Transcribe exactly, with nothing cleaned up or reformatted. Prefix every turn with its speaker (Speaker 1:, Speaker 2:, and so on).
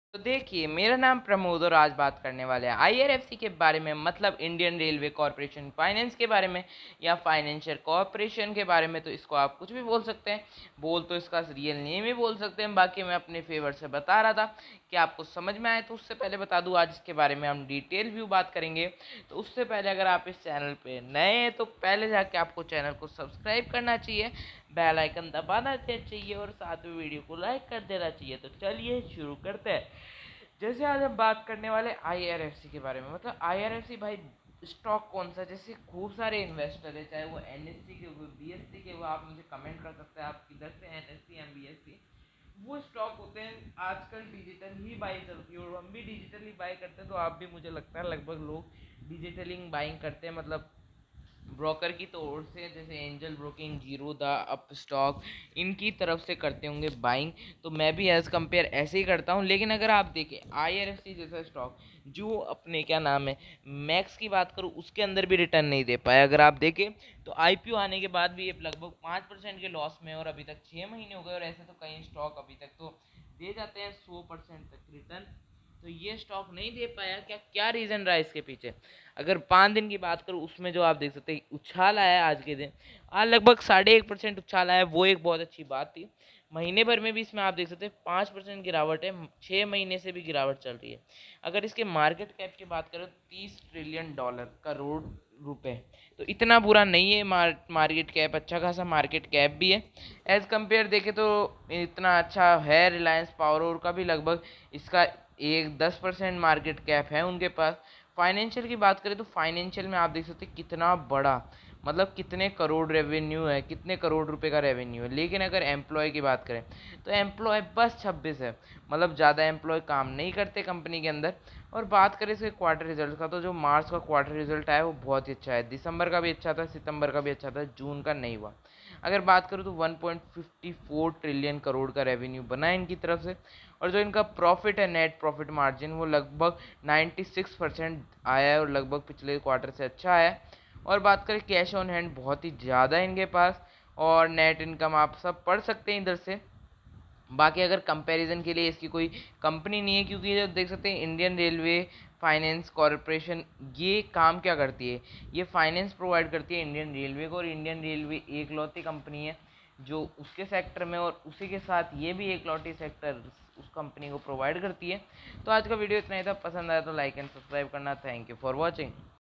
Speaker 1: तो देखिए, मेरा नाम प्रमोद और आज बात करने वाले हैं आईआरएफसी के बारे में, मतलब इंडियन रेलवे कॉरपोरेशन फाइनेंस के बारे में या फाइनेंशियल कॉरपोरेशन के बारे में। तो इसको आप कुछ भी बोल सकते हैं, बोल तो इसका रियल नेम ही बोल सकते हैं। बाकी मैं अपने फेवर से बता रहा था कि आपको समझ में आए। तो उससे पहले बता दूं, आज इसके बारे में हम डिटेल व्यू बात करेंगे। तो उससे पहले अगर आप इस चैनल पे नए हैं तो पहले जाके आपको चैनल को सब्सक्राइब करना चाहिए, बेल आइकन दबाना चाहिए और साथ में वीडियो को लाइक कर देना चाहिए। तो चलिए शुरू करते हैं। जैसे आज हम बात करने वाले आईआरएफसी के बारे में, मतलब आईआरएफसी भाई स्टॉक कौन सा, जैसे खूब सारे इन्वेस्टर है, चाहे वो एनएससी के वो बीएससी के, वो आप मुझे कमेंट कर सकते हैं आप किधर से एनएससी या बीएससी। वो स्टॉक होते हैं आजकल डिजिटल ही बाई चलती है और हम भी डिजिटली बाई करते हैं। तो आप भी, मुझे लगता है लगभग लोग डिजिटली बाइंग करते हैं, मतलब ब्रोकर की तो ओर से, जैसे Angel Broking, Zerodha Upstox, इनकी तरफ से करते होंगे बाइंग। तो मैं भी एज कंपेयर ऐसे ही करता हूँ। लेकिन अगर आप देखें आईआरएफसी जैसा स्टॉक, जो अपने क्या नाम है मैक्स की बात करूँ, उसके अंदर भी रिटर्न नहीं दे पाया। अगर आप देखें तो आईपीओ आने के बाद भी ये लगभग पाँच परसेंट के लॉस में, और अभी तक छः महीने हो गए। और ऐसे तो कई स्टॉक अभी तक तो दे जाते हैं सौ परसेंट तक रिटर्न, तो ये स्टॉक नहीं दे पाया। क्या क्या रीज़न रहा इसके पीछे? अगर पाँच दिन की बात करूँ, उसमें जो आप देख सकते हैं उछाल आया आज के दिन, आज लगभग साढ़े एक परसेंट उछाल आया, वो एक बहुत अच्छी बात थी। महीने भर में भी इसमें आप देख सकते हैं पाँच परसेंट गिरावट है, छः महीने से भी गिरावट चल रही है। अगर इसके मार्केट कैप की बात करें, तीस ट्रिलियन डॉलर, करोड़ रुपए, तो इतना बुरा नहीं है मार, मार्केट कैप, अच्छा खासा मार्केट कैप भी है। एज कंपेयर देखें तो इतना अच्छा है रिलायंस पावर और का भी, लगभग इसका एक दस परसेंट मार्केट कैप है उनके पास। फाइनेंशियल की बात करें तो फाइनेंशियल में आप देख सकते हैं कितना बड़ा, मतलब कितने करोड़ रेवेन्यू है, कितने करोड़ रुपए का रेवेन्यू है। लेकिन अगर एम्प्लॉय की बात करें तो एम्प्लॉय बस छब्बीस है, मतलब ज़्यादा एम्प्लॉय काम नहीं करते कंपनी के अंदर। और बात करें इसके क्वार्टर रिजल्ट का, तो जो मार्च का क्वार्टर रिजल्ट आया वो बहुत ही अच्छा है। दिसंबर का भी अच्छा था, सितंबर का भी अच्छा था, जून का नहीं हुआ। अगर बात करूँ तो one point fifty four trillion crore का रेवेन्यू बना है इनकी तरफ से। और जो इनका प्रॉफिट है, नेट प्रॉफिट मार्जिन, वो लगभग नाइन्टी सिक्स परसेंट आया है और लगभग पिछले क्वार्टर से अच्छा आया है। और बात करें कैश ऑन हैंड, बहुत ही ज़्यादा है इनके पास। और नेट इनकम आप सब पढ़ सकते हैं इधर से। बाकी अगर कंपैरिजन के लिए इसकी कोई कंपनी नहीं है, क्योंकि ये देख सकते हैं इंडियन रेलवे फाइनेंस कॉरपोरेशन, ये काम क्या करती है, ये फाइनेंस प्रोवाइड करती है इंडियन रेलवे को। और इंडियन रेलवे एक लौती कंपनी है जो उसके सेक्टर में, और उसी के साथ ये भी एक लौती सेक्टर उस कंपनी को प्रोवाइड करती है। तो आज का वीडियो इतना ही था, पसंद आया तो लाइक एंड सब्सक्राइब करना। Thank you for watching.